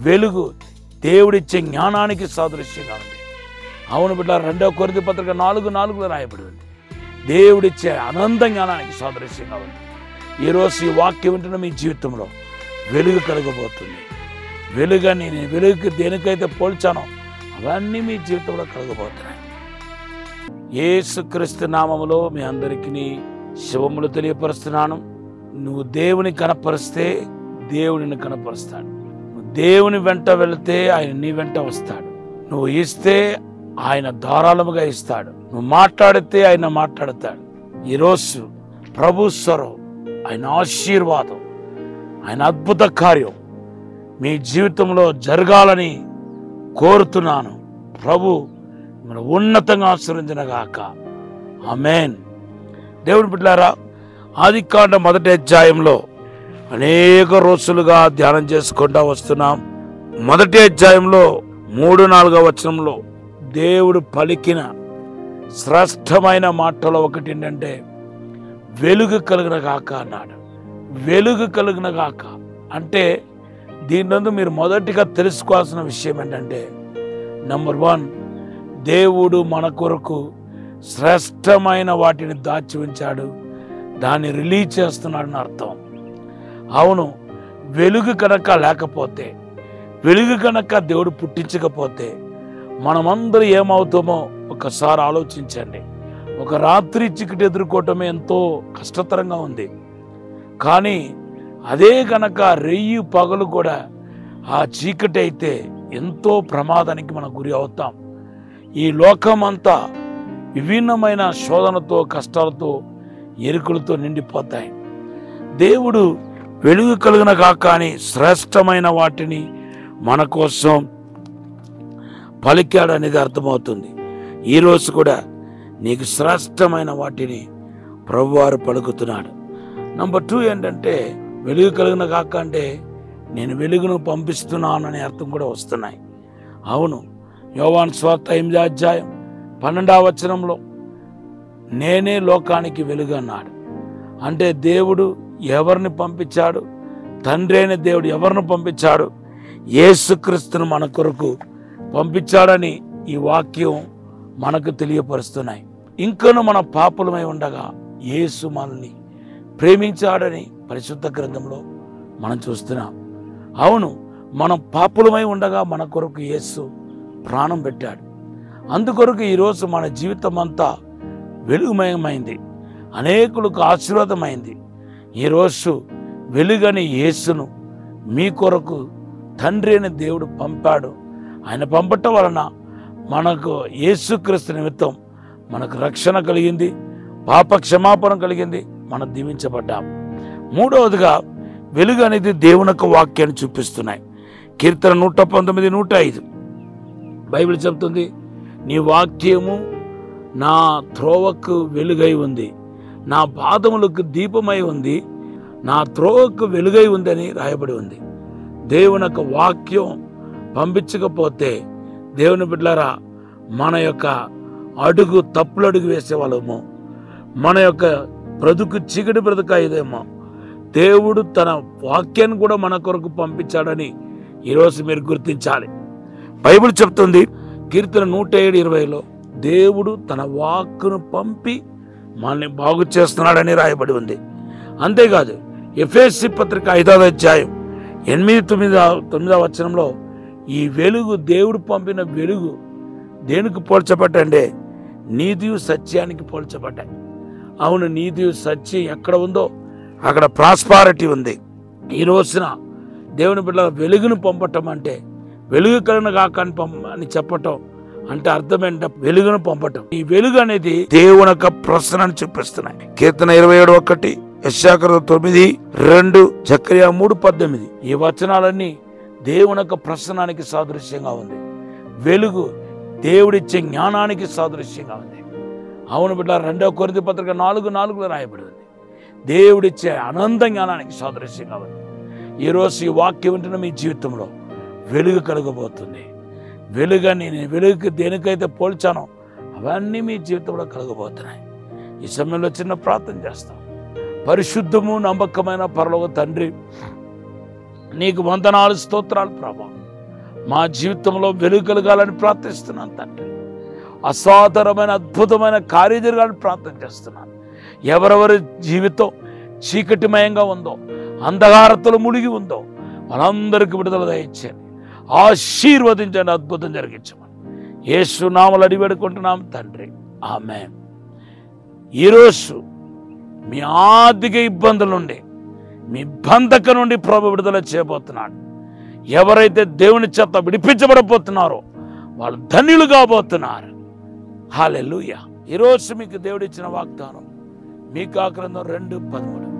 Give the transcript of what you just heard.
వెలుగు దేవుడిచ్చే జ్ఞానానికి సాదృశ్యంగా ఉంది. అవును బిడ్డ, 2 కొరింథీ పత్రిక 4:4 రాయబడి ఉంది. దేవుడిచ్చే అనంత జ్ఞానానికి సాదృశ్యంగా ఉంది. ఈరోజు ఈ వాక్యం వింటున్న మీ జీవితంలో వెలుగు కలగబోతుంది. వెలుగని నేను వెలుగుకి దేనికైతే పోల్చానో అవన్నీ మీ జీవితంలో కలగబోతున్నాయి. యేసుక్రీస్తు నామములో మీ అందరికీ శుభములు తెలియపరుస్తున్నాను. నువ్వు దేవుని కనపరిస్తే దేవుడిని కనపరుస్తాడు. నువ్వు దేవుని వెంట వెళితే ఆయన నీ వెంట వస్తాడు. నువ్వు ఇస్తే ఆయన ధారాళముగా ఇస్తాడు. నువ్వు మాట్లాడితే ఆయన మాట్లాడతాడు. ఈరోజు ప్రభు స్వరం, ఆయన ఆశీర్వాదం, ఆయన అద్భుత కార్యం మీ జీవితంలో జరగాలని కోరుతున్నాను. ప్రభు మన ఉన్నతంగా ఆశీర్వదించుగాక. ఆమేన్. దేవుని బిడ్డలారా, ఆదికాండం 1వ అధ్యాయంలో అనేక రోజులుగా ధ్యానం చేసుకుంటూ వస్తున్నాం. 1వ అధ్యాయంలో 3-4 వచనంలో దేవుడు పలికిన శ్రేష్టమైన మాటలో ఒకటి ఏంటంటే వెలుగు కలుగున గాక అన్నాడు. వెలుగు కలుగున గాక అంటే దీనిలో మీరు మొదటిగా తెలుసుకోవాల్సిన విషయం ఏంటంటే, నంబర్ 1, దేవుడు మన కొరకు శ్రేష్టమైన వాటిని దాచి ఉంచాడు, దాన్ని రిలీజ్ చేస్తున్నాడని అర్థం. అవును, వెలుగు కనుక లేకపోతే, వెలుగు కనుక దేవుడు పుట్టించకపోతే మనమందరూ ఏమవుతామో ఒకసారి ఆలోచించండి. ఒక రాత్రి చీకటి ఎదుర్కోవటమే ఎంతో కష్టతరంగా ఉంది. కానీ అదే కనుక రెయ్యి పగలు కూడా ఆ చీకటి అయితే ఎంతో ప్రమాదానికి మనం గురి అవుతాం. ఈ లోకం అంతా విభిన్నమైన శోధనతో, కష్టాలతో, ఎరుకులతో నిండిపోతాయి. దేవుడు వెలుగు కలుగున గాక అని శ్రేష్టమైన వాటిని మన కోసం పలికాడు అనేది అర్థమవుతుంది. ఈరోజు కూడా నీకు శ్రేష్టమైన వాటిని ప్రభువారు పలుకుతున్నాడు. నంబర్ 2 ఏంటంటే, వెలుగు కలుగున గాక అంటే నేను వెలుగును పంపిస్తున్నాననే అర్థం కూడా వస్తున్నాయి. అవును, యోహాను సువార్త 8వ అధ్యాయం 12వ వచనంలో నేనే లోకానికి వెలుగు అన్నాడు. అంటే దేవుడు ఎవరిని పంపించాడు? తండ్రి అయిన దేవుడు ఎవరిని పంపించాడు? యేసుక్రీస్తును మన కొరకు పంపించాడని ఈ వాక్యం మనకు తెలియపరుస్తున్నాయి. ఇంకను మన పాపులమై ఉండగా యేసు మనల్ని ప్రేమించాడని పరిశుద్ధ గ్రంథంలో మనం చూస్తున్నాం. అవును, మనం పాపులమై ఉండగా మన కొరకు యేసు ప్రాణం పెట్టాడు. అందుకొరకు ఈరోజు మన జీవితం అంతా వెలుగుమయమైంది, అనేకులకు ఆశీర్వాదమైంది. ఈరోజు వెలుగని యేసును మీ కొరకు తండ్రి అయిన దేవుడు పంపాడు. ఆయన పంపటం వలన మనకు యేసుక్రీస్తు నిమిత్తం మనకు రక్షణ కలిగింది, పాప క్షమాపణ కలిగింది, మనం దీవించబడ్డాం. 3వదిగా వెలుగు అనేది దేవుని యొక్క వాక్యాన్ని చూపిస్తున్నాయి. కీర్తన 119, 105 బైబిల్ చెబుతుంది, నీ వాక్యము నా త్రోవకు వెలుగై ఉంది, నా పాదములకు దీపమై ఉంది, నా త్రోవకు వెలుగై ఉందని రాయబడి ఉంది. దేవుని యొక్క వాక్యం పంపించకపోతే దేవుని బిడ్డలారా మన యొక్క అడుగు తప్పులు అడుగు వేసేవాళ్ళము, మన యొక్క బ్రతుకు చీకటి బ్రతుకు అయ్యేదేమో. దేవుడు తన వాక్యాన్ని కూడా మన కొరకు పంపించాడని ఈరోజు మీరు గుర్తించాలి. బైబిల్ చెప్తుంది కీర్తన 107:20లో దేవుడు తన వాక్కును పంపి మనల్ని బాగు చేస్తున్నాడని రాయబడి ఉంది. అంతేకాదు ఎఫెసీ పత్రిక 5వ అధ్యాయం 8-9 వచనంలో ఈ వెలుగు, దేవుడు పంపిన వెలుగు దేనికి పోల్చబడ్డంటే నీతియు సత్యానికి పోల్చబడ్డాయి. అవును, నీతియు సత్యం ఎక్కడ ఉందో అక్కడ ప్రాస్పారిటీ ఉంది. ఈ రోజున దేవుని బిడ్డ వెలుగును పంపటం అంటే వెలుగు కలిగిన కాక అని చెప్పటం అంటే అర్థం ఏంటంటే వెలుగును పంపటం. ఈ వెలుగు అనేది దేవుని యొక్క ప్రసన్నని చూపిస్తున్నాయి. కీర్తన 27:1, యెషయా 9:2, జకర్యా 3:18 ఈ వచనాలన్నీ దేవుని యొక్క ప్రసన్నానికి సాదృశ్యంగా ఉంది. వెలుగు దేవుడిచ్చే జ్ఞానానికి సాదృశ్యంగా ఉంది. అవును బిడ్డ, 2 కొరింథీ పత్రిక 4:4 రాయబడి ఉంది. దేవుడిచ్చే అనంత జ్ఞానానికి సాదృశ్యంగా ఉంది. ఈరోజు ఈ వాక్యం వింటున్న మీ జీవితంలో వెలుగు కలగబోతుంది. వెలుగని నేను వెలుగుకి దేనికైతే పోల్చానో అవన్నీ మీ జీవితంలో కలగబోతున్నాయి. ఈ సమయంలో చిన్న ప్రార్థన చేస్తాం. పరిశుద్ధము నమ్మకమైన పరలోక తండ్రి, నీకు వందనాలు, స్తోత్రాలు ప్రభా. మా జీవితంలో వెలుగు కలగాలని ప్రార్థిస్తున్నాను తండ్రి. అసాధారణమైన అద్భుతమైన కార్యం జరగాలని ప్రార్థన చేస్తున్నాను. ఎవరెవరి జీవితం చీకటిమయంగా ఉందో, అంధకారతలో మునిగి ఉందో వాళ్ళందరికీ విడుదల దయచేయండి, ఆశీర్వదించండి, అద్భుతం జరిగించమని యేసు నామములో అడిగి వేడుకుంటున్నాం తండ్రి, ఆమేన్. ఈరోజు మీ ఆర్థిక ఇబ్బందుల నుండి, మీ బంధక నుండి ప్రభు విడుదల చేయబోతున్నాడు. ఎవరైతే దేవుని చేత విడిపించబడబోతున్నారో వాళ్ళు ధన్యులు కాబోతున్నారు. హల్లెలూయా. ఈరోజు మీకు దేవుడిచ్చిన వాగ్దానం మీకా గ్రంథం 2:13.